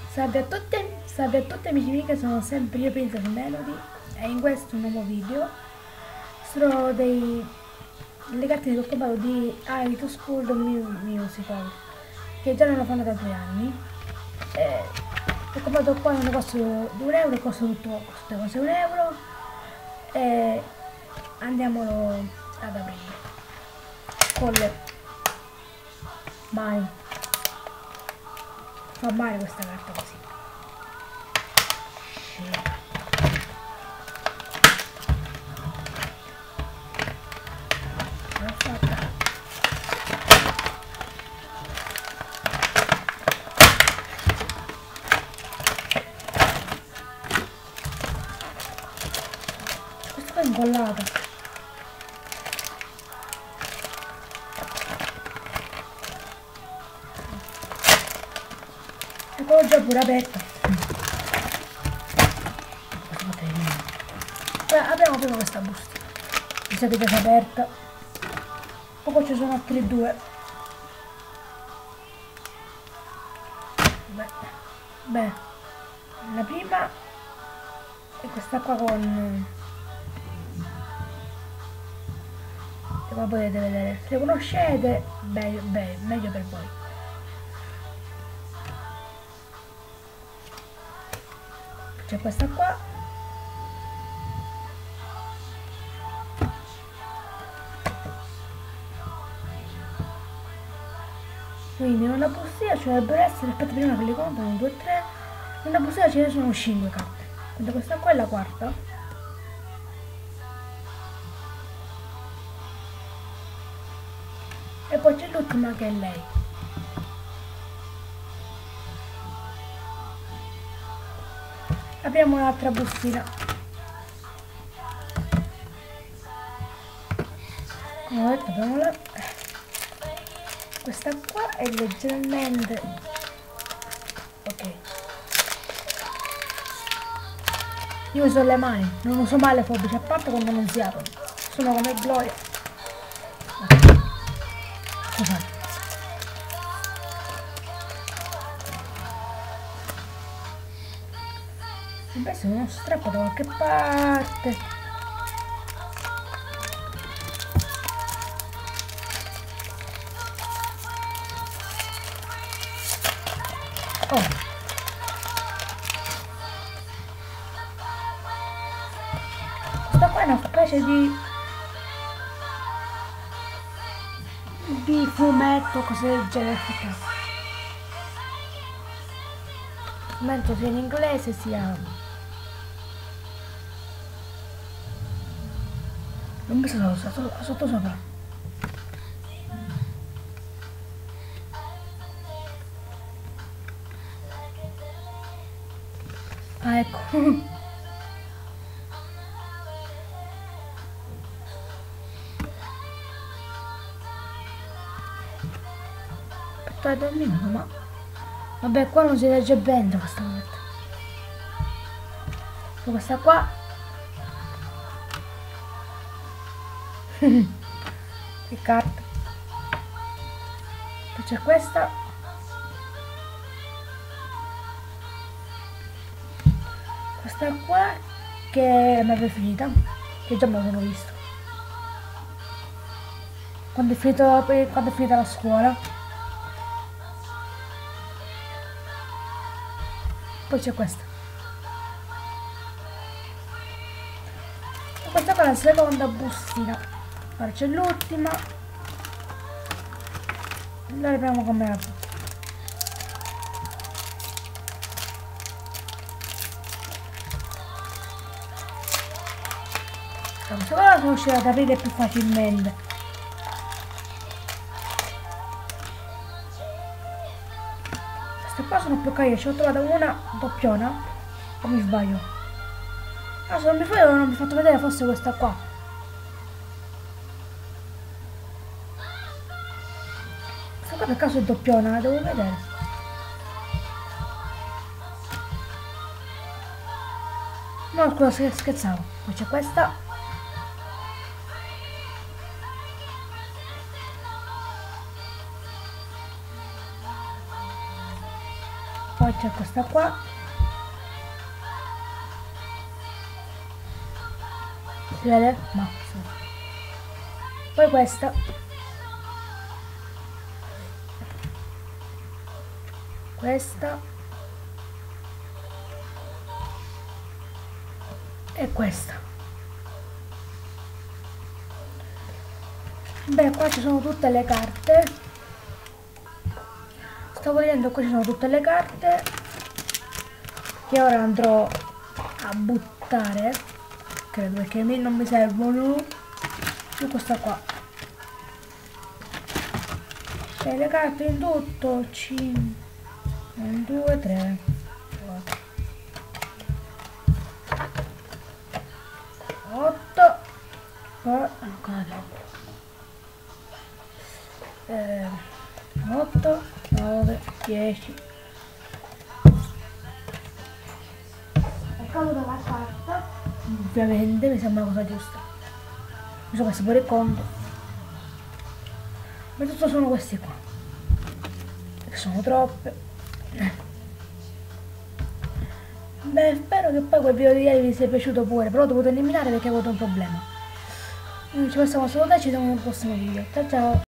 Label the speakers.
Speaker 1: Salve a tutti amici miei, che sono sempre io, Princess Melody, e in questo nuovo video sono delle cartine che ho comprato di High to School Musical, che già non lo fanno da 2 anni. E ho comprato qua in un negozio di 1 euro, costa tutto, queste cose 1 euro, e andiamolo ad aprire con le mani. Fa male questa carta così. L'ho fatta. Questa qua è incollata. Ecco, l'ho già pure aperta. Apriamo prima questa busta. Mi sa che già si è aperta. Poi ci sono altri due. Beh, la prima è questa qua con... come potete vedere, se le conoscete, meglio per voi. C'è questa qua. Quindi in una bustina ci dovrebbero essere, aspetta prima che li conto, 1, 2, 3, in una bustina ce ne sono 5 carte. Quindi questa qua è la quarta. E poi c'è l'ultima che è lei. Apriamo un'altra bustina. Come ho detto, apriamola. Questa qua è leggermente... ok. Io uso le mani, non uso mai le forbici, a parte quando non si aprono. Sono come Gloria. Scusate. Deve essere uno strappo da qualche parte. Oh. Questa qua è una specie di fumetto, cose del genere. Fumetto sia in inglese sia... non mi sa sotto sopra. Ah, ecco. Aspettate un minuto, ma... vabbè, qua non si legge bene questa volta. Questa qua... che carta. Poi c'è questa. Questa qua che è la mia preferita, che già me la sono vista quando è finita la scuola. Poi c'è questa. E questa qua è la seconda bustina. Ora c'è l'ultima. La apriamo come la... questa qua la sono riuscita ad aprire più facilmente. Queste qua sono più carine, ci ho trovato una doppiona, o mi sbaglio? Ah, se non mi sbaglio non mi ho fatto vedere forse questa qua. Questa qua per caso è doppiona, la devo vedere. No, scusa, scherzavo. Poi c'è questa. Poi c'è questa qua, si vede? No, sì. Poi questa, e questa. Beh, qua ci sono tutte le carte. Stavo vedendo, qua ci sono tutte le carte che ora andrò a buttare, credo, perché a me non mi servono più. Questa qua, e le carte in tutto 5, 1, 2, 3, 4, 8, 8, 9, 10. Ho caduto la carta, ovviamente mi sembra una cosa giusta. Mi sono messo pure il conto. Ma tutto sono questi qua, che sono troppe. Beh, spero che poi quel video di ieri vi sia piaciuto pure, però ho dovuto eliminare perché ho avuto un problema. Ci passiamo salutare e ci vediamo nel prossimo video. Ciao ciao!